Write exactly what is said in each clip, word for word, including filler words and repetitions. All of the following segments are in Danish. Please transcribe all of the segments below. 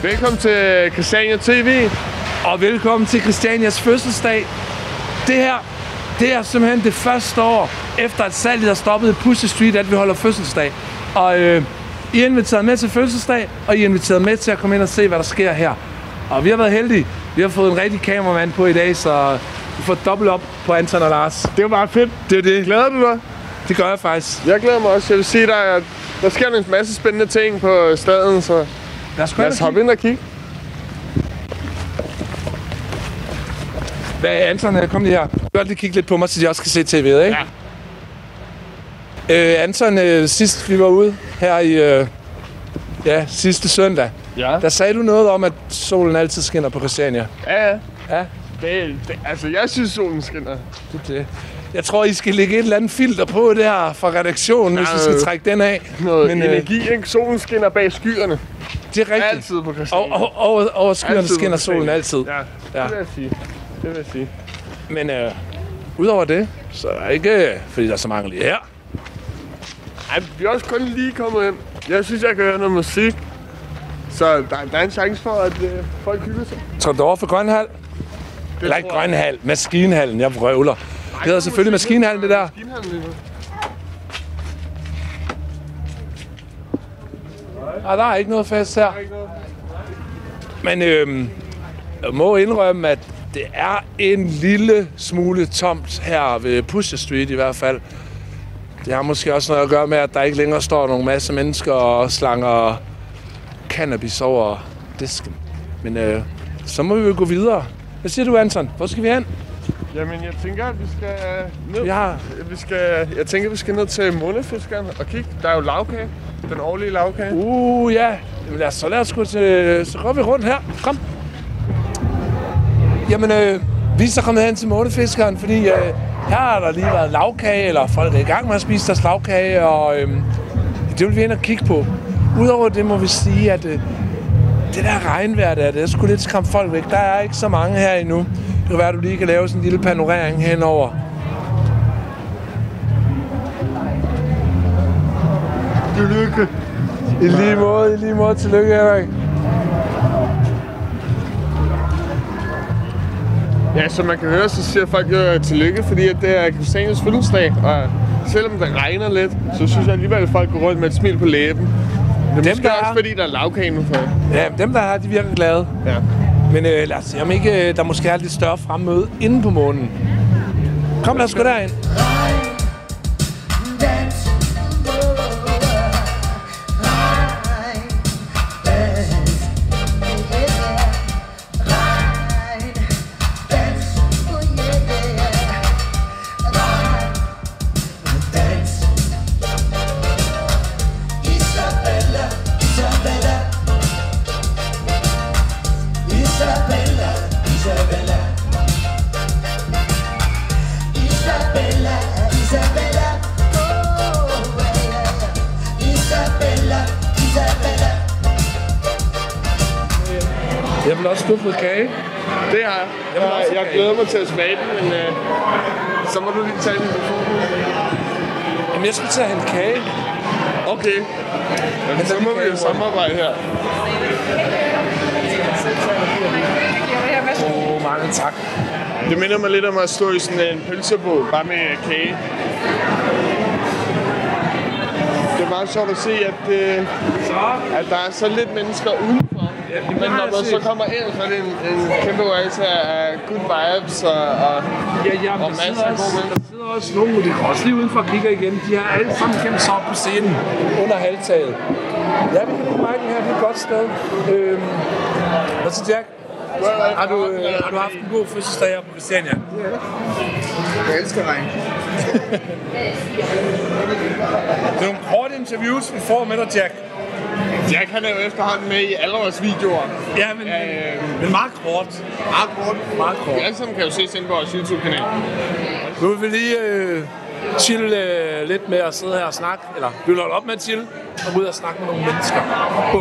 Velkommen til Christiania T V. Og velkommen til Christianias fødselsdag. Det her, det er simpelthen det første år, efter at salget er stoppet i Pussy Street, at vi holder fødselsdag. Og øh, I er inviteret med til fødselsdag, og I er inviteret med til at komme ind og se, hvad der sker her. Og vi har været heldige. Vi har fået en rigtig kameramand på i dag, så vi får dobbelt op på Anton og Lars. Det var bare fedt. Det er det. Glæder du dig? Det gør jeg faktisk. Jeg glæder mig også. Jeg vil sige dig, at der sker en masse spændende ting på staden, så lad os, lad os hoppe ind og kigge. Hvad er Anton? Kom lige her. Gør lige kigge lidt på mig, så de også kan se tv'et, ikke? Ja. Øh, Anton, øh, sidst vi var ude her i øh, ja, sidste søndag, ja. Der sagde du noget om, at solen altid skinner på Christiania. Ja, ja. Ja. Det, det, altså, jeg synes, solen skinner. Det, det. Jeg tror, I skal lægge et eller andet filter på der fra redaktionen, ja, hvis vi skal trække den af. Noget Men, energi, øh, ikke? Solen skinner bag skyerne. Det er rigtigt. Altid på Christiania. Og, og, over, over skyerne altid skinner solen altid. Ja, det ja. vil jeg sige. Det vil jeg sige. Men øh, udover det, så er det ikke, fordi der er så mange lige her. Ej, vi er også kun lige kommet ind. Jeg synes, jeg kan høre noget musik. Så der, der er en chance for, at øh, folk hygger sig. Tror du over for Grønhal? Det Eller ikke Grønhal, Maskinhallen, jeg vrøvler. Det hedder selvfølgelig Maskinhallen, det der. Maskinhallen lige nu. Ah, der er ikke noget fest her. Men øhm, jeg må indrømme, at det er en lille smule tomt her ved Pussy Street i hvert fald. Det har måske også noget at gøre med, at der ikke længere står nogle masse mennesker og slanger cannabis over disken. Men øh, så må vi jo gå videre. Hvad siger du, Anton? Hvor skal vi hen? Jamen, jeg tænker, at vi skal ned. Vi har... vi skal, jeg tænker, at vi skal ned til Månefiskeren og kigge. Der er jo lavkage. Den årlige lavkage. Uh, ja. Jamen, lad os, så lad os gå til... Så går vi rundt her. Kom. Jamen, øh, vi er så kommet hen til Månefiskeren, fordi øh, her har der lige været lavkage, eller folk er i gang med at spise deres lavkage, og øh, det vil vi ind og kigge på. Udover det må vi sige, at øh, det der regnvejr der, det er sgu lidt skræmt folk væk. Der er ikke så mange her endnu. Det kan være, at du lige kan lave sådan en lille panorering henover. Tillykke. I lige måde, i lige måde. Tillykke, Henrik. Ja, som man kan høre, så siger folk jo tillykke, fordi at det er Christianias fødselsdag. Og selvom det regner lidt, så synes jeg alligevel, at folk går rundt med et smil på læben. Det er dem, måske også, er... fordi der er lavkage nu for. Ja, dem der er, de virker glade. Ja. Men øh, lad os se, om ikke der måske er lidt større fremmøde inde på månen. Kom, lad os gå derind. Jeg vil også stå på kage. Det har jeg. Jeg, jeg, jeg glæder mig til at smage den, men øh, så må du lige tage den. Jamen, jeg skal tage en kage. Okay. Jamen, så må vi jo samarbejde her. Åh, oh, mange tak. Det minder mig lidt om at stå i sådan en pølsebåd, bare med kage. Det er meget sjovt at se, at, øh, at der er så lidt mennesker udenfor. Ja, men når man så kommer ind, så er det en, en kæmpe oase af good vibes og, og, ja, ja, og masser af gode mennesker. Der sidder også nogle, de går også lige udenfor og kigger igen. De har alle sammen kæmpe sig op på scenen under halvtaget. Ja, vi kan lide Mike'en her, det er et godt sted. Øhm, hvad så, Jack? Har du, øh, har du haft en god fødselsdag her på Christiania? Ja. Jeg elsker regn. Det er nogle korte interviews, vi får med dig, Jack. Jack, han er jo efterhånden med i alle vores videoer. Ja, men, øh, men meget kort. Meget kort. Meget kort. Vi alle sammen kan jo se ind på vores YouTube-kanal. Nu vil vi lige øh, chille øh, lidt med at sidde her og snakke. Eller vi vil holde op med at chille og gå ud og snakke med nogle mennesker. Bum.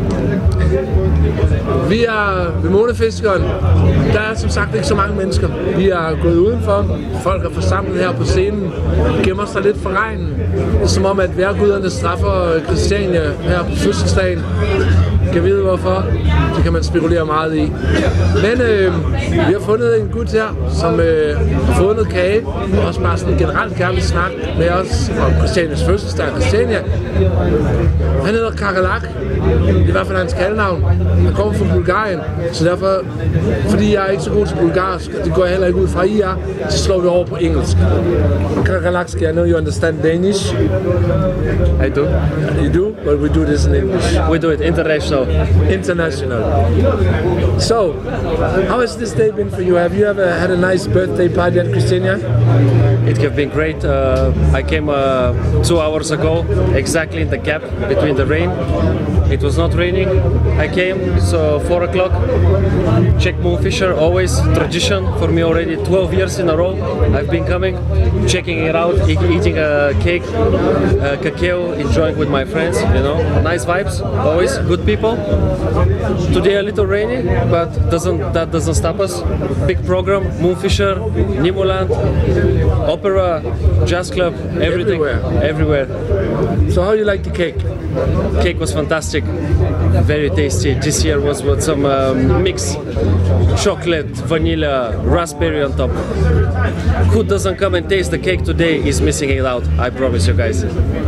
Vi er ved Månefiskeren. Der er som sagt ikke så mange mennesker. Vi er gået udenfor. Folk er forsamlet her på scenen. Gemmer sig lidt for regnen. Det er som om, at vejrguderne straffer Christiania her på fødselsdagen. kan vide hvorfor. Det kan man spekulere meget i. Men øh, vi har fundet en gut her, som øh, har fået noget kage, og også bare sådan generelt gerne vil snakke med os om Christianias fødselsdag. Christiania, han hedder Kakalak. Det er i hvert fald hans kaldenavn. Han kommer fra Bulgarien, så derfor, fordi jeg er ikke så god til bulgarsk, det går jeg heller ikke ud fra I er, så slår vi over på engelsk. Kakalak, I know you understand Danish? I do. You do? But we do this in English. We do it international. International. So, how has this day been for you? Have you ever had a nice birthday party at Christiania? It has been great. Uh, I came uh, two hours ago, exactly in the gap between the rain. It was not raining. I came, so four o'clock. Check Moonfisher, always tradition for me already. twelve years in a row I've been coming, checking it out, e eating a cake, uh, cacao, enjoying with my friends. You know, nice vibes, always good people. Today a little rainy, but doesn't that doesn't stop us. Big program, Moonfisher, Nimuland, opera, jazz club, everything, everywhere. everywhere. So how you like the cake? Cake was fantastic, very tasty. This year was with some um, mix, chocolate, vanilla, raspberry on top. Who doesn't come and taste the cake today is missing it out, I promise you guys.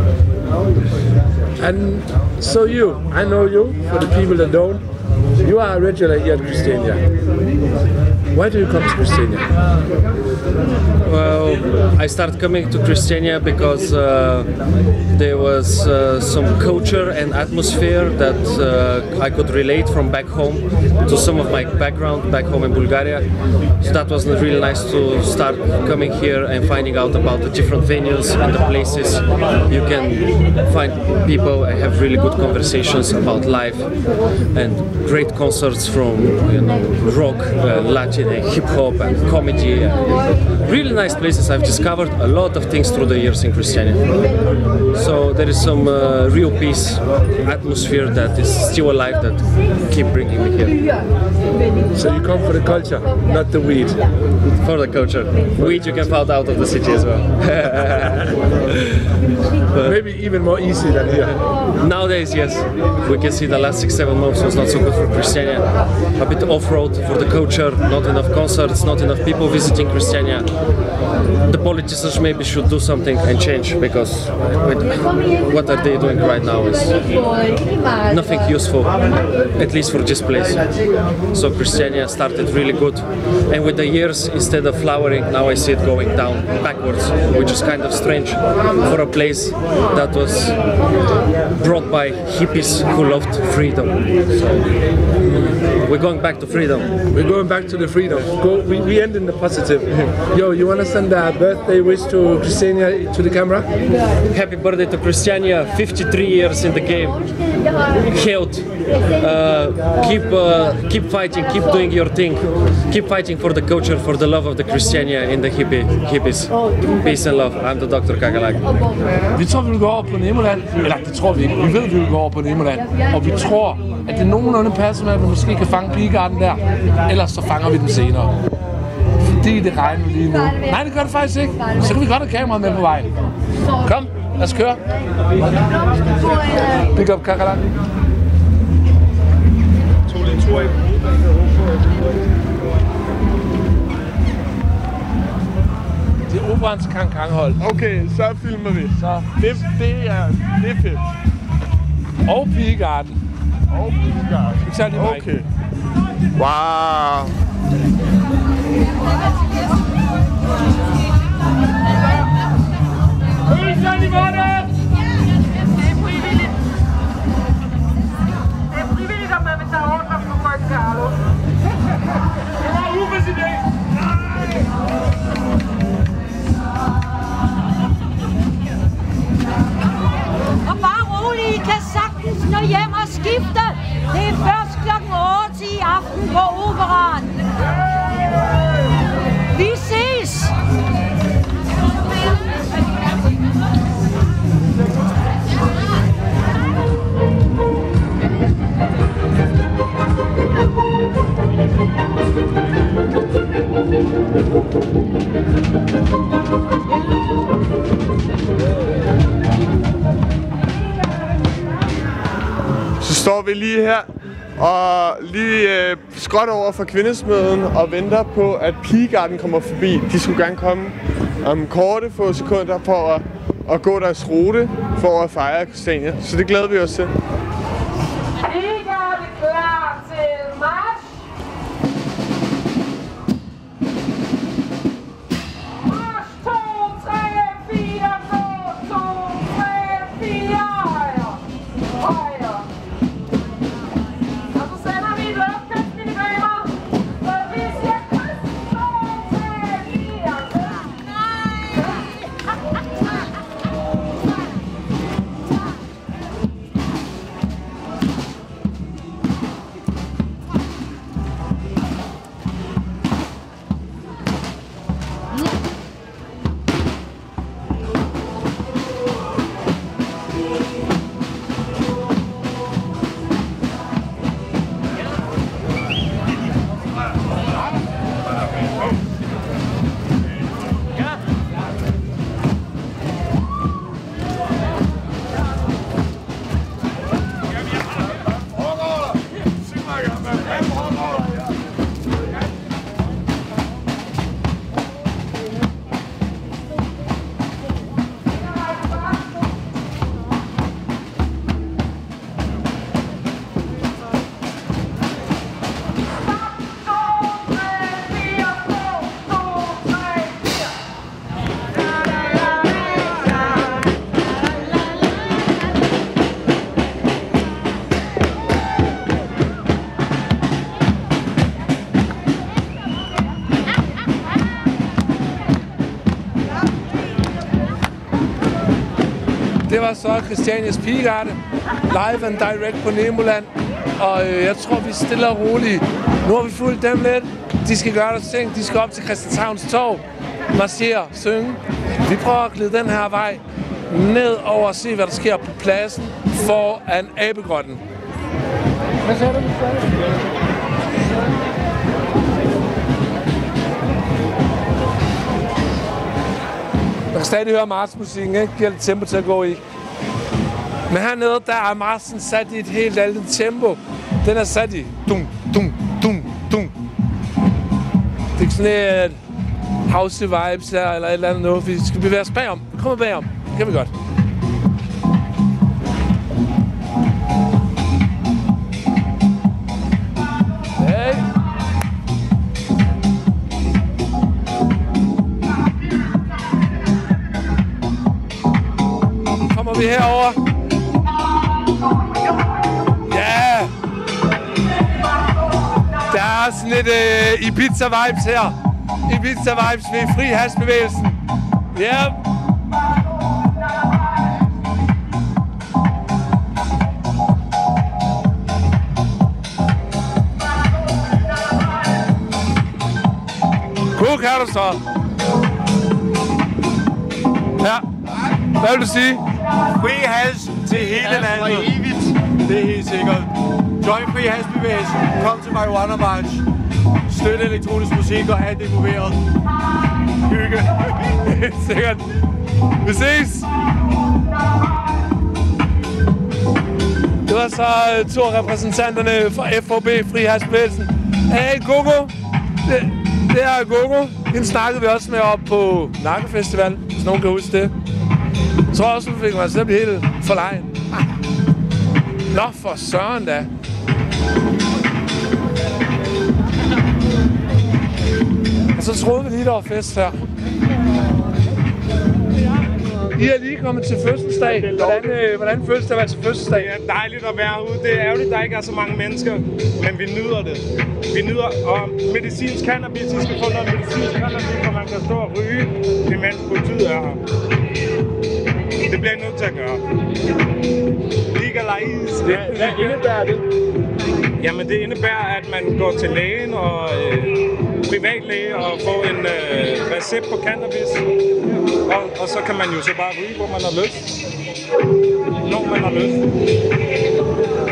And so you, I know you, for the people that don't, you are a regular here at Christiania. Why do you come to Christiania? Well, I started coming to Christiania because uh, there was uh, some culture and atmosphere that uh, I could relate from back home to some of my background back home in Bulgaria. So that was really nice to start coming here and finding out about the different venues and the places you can find people and have really good conversations about life and great concerts from, you know, rock, uh, Latin, and hip hop and comedy. And really nice places. I've discovered a lot of things through the years in Christiania. So there is some uh, real peace atmosphere that is still alive that keep bringing me here. So you come for the culture, not the weed? For the culture. Weed you can find out of the city as well. Maybe even more easy than here. Nowadays, yes. We can see the last six, seven months was not so good for Christiania. A bit off-road for the culture, not enough concerts, not enough people visiting Christiania. The politicians maybe should do something and change, because with what are they doing right now is nothing useful, at least for this place. So Christiania started really good, and with the years, instead of flowering, now I see it going down, backwards, which is kind of strange for a place that was brought by hippies who loved freedom. So we're going back to freedom. We're going back to the freedom. Go, we, we end in the positive. Yo, you want to send a birthday wish to Christiania to the camera? Happy birthday to Christiania, fifty-three years in the game. Health. Uh, keep, uh, keep fighting, keep doing your thing. Keep fighting for the culture, for the love of the Christiania in the hippie, hippies. Peace and love. I'm the doctor Kakalak. Vi tror, vi vil gå over på Nemoland. Eller det tror vi ikke. Vi ved, vi vil gå over på Nemoland. Og vi tror, at det nogenlunde passer med, at vi måske kan fange pigegarden der. Ellers så fanger vi den senere. Fordi det regner lige nu. Nej, det gør det faktisk ikke. Så kan vi godt have kameraet med på vejen. Kom, lad os køre. Pick up Kakalak. Det er operans Kang-Kang-hold. Okay, så filmer vi. Så. Det, det, er, det er fedt. Og pigegarden. Og pigegarden. Vi tager lige mig. Okay. Wow. Hølsen i munden! Det er frivilligt. Det er frivilligt, om man vil tage ordre fra folk, Carlo. Det var Ufes idé! Og bare rolig, I kan sagtens nå hjem og skifte. Det er først klokken otte i aften på Operaen. Vi ses! Så står vi lige her Og lige øh, skråt over for kvindesmøden og venter på, at Pigegarden kommer forbi. De skulle gerne komme om korte få sekunder for at, at gå deres rute for at fejre Christiania. Så det glæder vi os til. Pigegarden klar til march. March to, tre, fire, gå, to, tre, fire, højre. Højre. Og så sender vi et opkast, mine damer. Så vi siger kryds, to, tre, fire. Det var så Christianias Pigegarde, live and direct på Nemoland. Og øh, jeg tror, vi er stille og roligt. Nu har vi fulgt dem lidt. De skal gøre deres ting. De skal op til Christianshavns Torv, marchere, synge. Vi prøver at glide den her vej ned over og se, hvad der sker på pladsen foran Abegrotten. Hvad sagde du? Man kan stadig høre marchmusikken, ikke? Giver lidt tempo til at gå i. Men hernede, der er marchen sat i et helt andet tempo. Den er sat i dum, dum, dum, dum. Det er ikke sådan et house vibes her, eller et eller andet noget. Vi skal bevæge os bagom. Vi kommer bagom. Det kan vi godt. Hey. Kommer vi herover? Ja! Der er sådan lidt uh, Ibiza-vibes her. Ibiza-vibes ved fri hasbevægelsen. Ja! Yep. Cool, kan du så? Ja. Hvad vil du sige? Fri hals til hele landet. Det er helt sikkert. Join Fri Hals-bevægelsen. Kom til Marijuana March. Støt elektronisk musik og have det involveret. Hygge. Helt sikkert. Vi ses! Det var så to af repræsentanterne fra F H B, Fri Hals-bevægelsen. Hey, Gogo! Det, det er Gogo. Hende snakkede vi også med op på Nakkefestival, hvis nogen kan huske det. Jeg tror også, vi fik mig til at blive helt forlegen. Nå, for søren da. Og så troede vi lige, der var fest her. I er lige kommet til fødselsdag. Hvordan, øh, hvordan føles det at være til fødselsdag? Det er dejligt at være ude. Det er ærgerligt, at der ikke er så mange mennesker, men vi nyder det. Vi nyder og medicinsk cannabis. Vi skal få noget medicinsk cannabis, hvor man kan stå og ryge, imens politiet er her. Det bliver jeg nødt til at gøre. Legalize. Hvad, hvad indebærer det? Jamen det indebærer, at man går til lægen og øh, privatlæge og får en øh, recept på cannabis. Og, og så kan man jo så bare ryge, hvor man har lyst. Når man har lyst.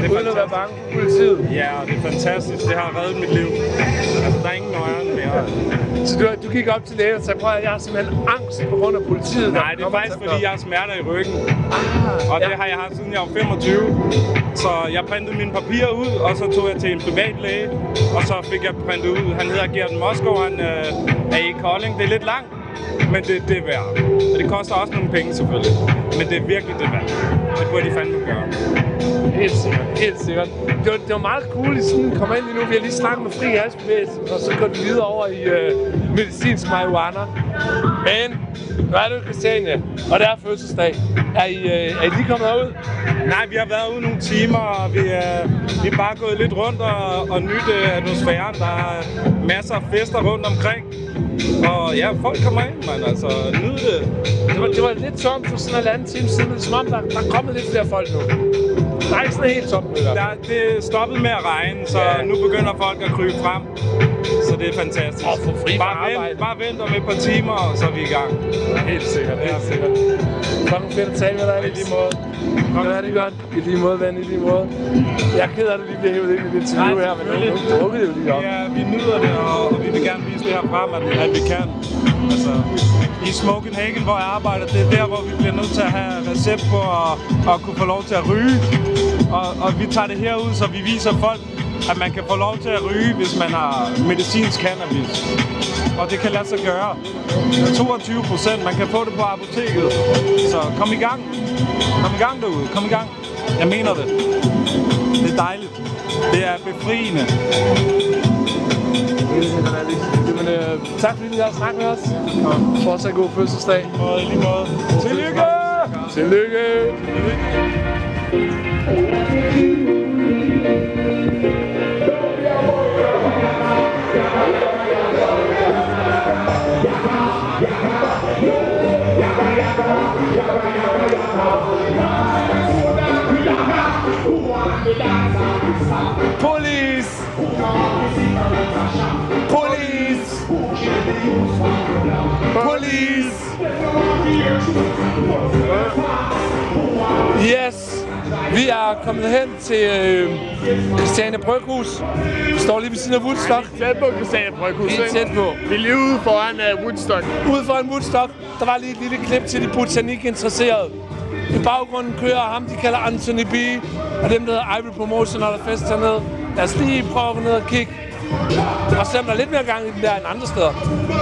det er uden at være bange for politiet. Ja, det er fantastisk. Det har reddet mit liv. Altså, der er ingen nøjeren mere. Så du, du gik op til lægen og sagde, prøv at jeg har simpelthen angst på grund af politiet. Nej, det er faktisk fordi, jeg har smerter i ryggen. Og ja. det har jeg haft siden jeg var femogtyve. Så jeg printede mine papirer ud, og så tog jeg til en privat læge. Og så fik jeg printet ud. Han hedder Gert Moskov, han øh, er i Kolding. Det er lidt langt, men det, det er værd. Og det koster også nogle penge selvfølgelig. Men det er virkelig det værd. Det burde de fandme gøre. Helt sikkert, helt sikkert. Det var, det var meget cool, at sådan komme ind lige nu. Vi har lige snakket med Fri Halsbevægelse, og så går vi videre over i øh, medicinsk marihuana. Men nu er det jo Christiania, og det er fødselsdag. Er I, øh, er I lige kommet ud? Nej, vi har været ude nogle timer, og vi, øh, vi er bare gået lidt rundt og, og nyt øh, atmosfæren. Der er masser af fester rundt omkring. Og ja, folk kommer ind, man. Altså, nyd det. Det var, det var lidt tomt for sådan en halvanden time siden, men som om der, der er kommet lidt flere folk nu. Der er ikke sådan helt tomt nu. Der, det er stoppet med at regne, så ja. Nu begynder folk at krybe frem. Så det er fantastisk. Og få fri bare, vent, bare vent om et par timer, og så er vi i gang. Helt sikkert, helt sikkert. Fucking fedt at tale med dig, Alex. I lige måde. Kom, det er det godt. I lige måde, ven, i lige måde. Jeg er ked af, at det lige bliver hævet ind i det interview her, men nu drukker det jo lige op. Ja, vi nyder det, og, og vi vil gerne vise det her frem, at, at vi kan. Altså, i Smokenhagen, hvor jeg arbejder, det er der, hvor vi bliver nødt til at have recept på at, at kunne få lov til at ryge. Og, og vi tager det herud, så vi viser folk, at man kan få lov til at ryge, hvis man har medicinsk cannabis. Og det kan lade sig gøre. toogtyve procent, man kan få det på apoteket. Så kom i gang. Kom i gang derude. Kom i gang. Jeg mener det. Det er dejligt. Det er befriende. Men, øh, tak fordi I har snakket med os. Fortsat god fødselsdag. Og i lige måde. Tillykke! Tillykke! Police! Police! Police! Yes! Vi er kommet hen til øh, Christiania Bryghus. Vi står lige ved siden af Woodstock. Vi er tæt på Christiania Bryghus. Vi er tæt på. Vi er lige ude foran uh, Woodstock. Ude foran Woodstock. Der var lige et lille klip til de botanik-interesserede. I baggrunden kører ham, de kalder Anthony B. Og dem, der hedder Ivory Promotion, og der fest hernede. Lad os lige prøve at gå ned og kigge. Og selvom der er lidt mere gang i den der end andre steder.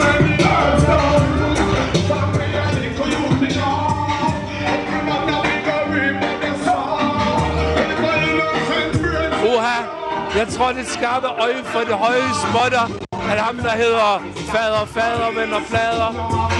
Oha, jeg tror, det er et skarpe øje for det høje spotter. At ham, der hedder fader, fader, venner, flader.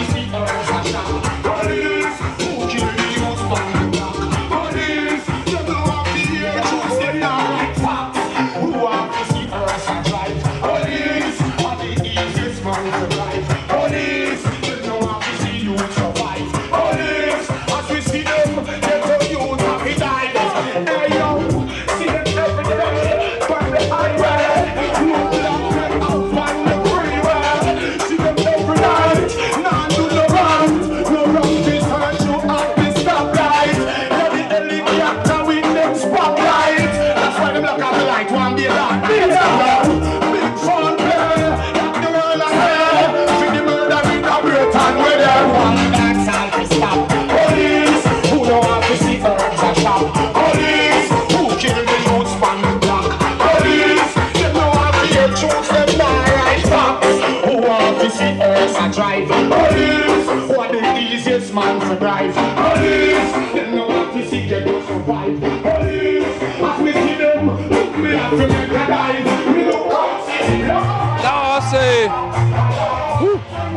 Drive police, what the easiest man to drive police, they know what to see, they go survive police, as we see them, look me have to make a dive, we look out, see them. Der er også øh, uh.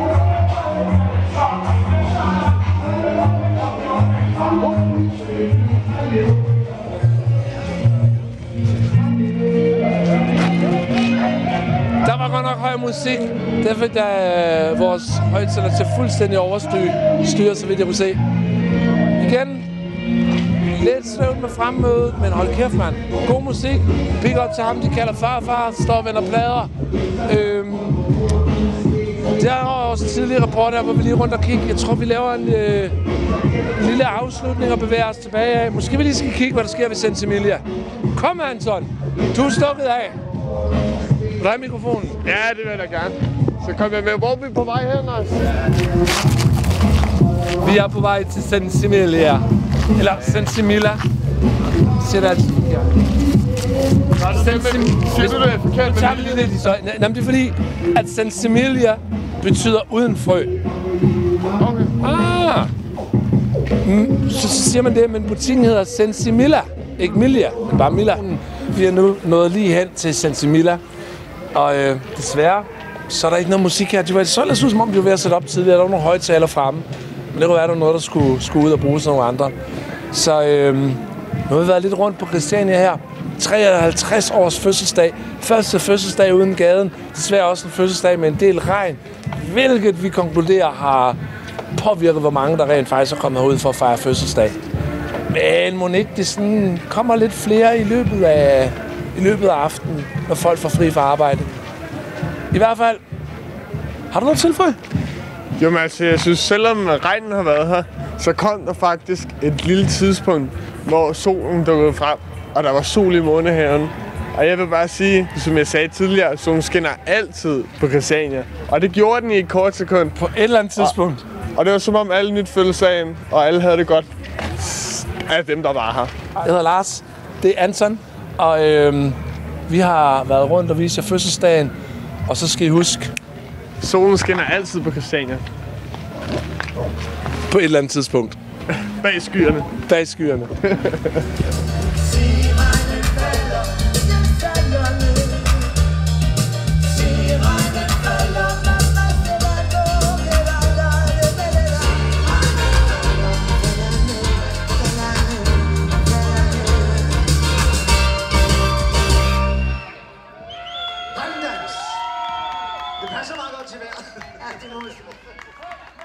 Der var godt nok høj musik. Derfor da øh, vores højtaler til fuldstændig overstyre, så vidt jeg kunne se. Igen, lidt sløvt med fremmødet, men hold kæft, mand. God musik. Big up til ham, de kalder farfar, står og vender plader. Øhm, der er også tidligere rapporter, hvor vi lige rundt og kigge. Jeg tror, vi laver en, øh, en lille afslutning og bevæger os tilbage af. Måske vi lige skal kigge, hvad der sker ved Sensimilia. Kom, Anton. Du er stukket af. Der er mikrofonen. Ja, det vil jeg da gerne. Så kom jeg med. Hvor er vi på vej hen, altså? Vi er på vej til Sensimilia. Eller Sensimilla. Siger det altid forkert. Siger du det er forkert? Nu tager vi lige lidt i støj. Nej, det er fordi, at Sensimilia betyder uden frø. Okay. Ah. Mm, så, så siger man det, men butikken hedder Sensimilla. Ikke Milia, men bare Milla. Vi er nu nået lige hen til Sensimilla. Og øh, desværre, så er der ikke noget musik her. Det var så lidt ud, som om de var ved at sætte op tidligere. Der var nogle højtaler fremme. Men det kunne være, der var noget, der skulle, skulle ud og bruges af nogle andre. Så øh, nu har vi været lidt rundt på Christiania her. treoghalvtreds års fødselsdag. Første fødselsdag uden gaden. Desværre også en fødselsdag med en del regn. Hvilket vi konkluderer har påvirket, hvor mange der rent faktisk er kommet herud for at fejre fødselsdag. Men må ikke det sådan kommer lidt flere i løbet af, i løbet af aftenen, når folk får fri fra arbejde. I hvert fald, har du noget tilføj? Jo, men altså, jeg synes, selvom regnen har været her, så kom der faktisk et lille tidspunkt, hvor solen dukkede frem, og der var sol i månehaven. Og jeg vil bare sige, som jeg sagde tidligere, solen skinner altid på Christiania. Og det gjorde den i et kort sekund. På et eller andet tidspunkt. Og, og det var som om alle nyt følte sagen, og alle havde det godt af dem, der var her. Jeg hedder Lars, det er Anton, og øhm, vi har været rundt og vist jer fødselsdagen. Og så skal I huske, solen skinner altid på Christiania. På et eller andet tidspunkt. Bag skyerne. Bag skyerne. Det passer meget godt til vejret. Ja, det er noget.